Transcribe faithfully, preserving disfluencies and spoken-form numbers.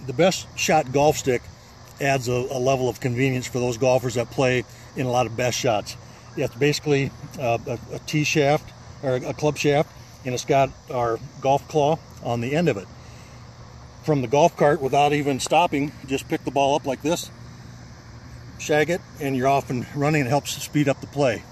the best shot golf stick adds a, a level of convenience for those golfers that play in a lot of best shots. It's basically uh, a, a tee shaft or a club shaft, and it's got our golf claw on the end of it. From the golf cart, without even stopping, just pick the ball up like this, shag it, and you're off and running. It helps speed up the play.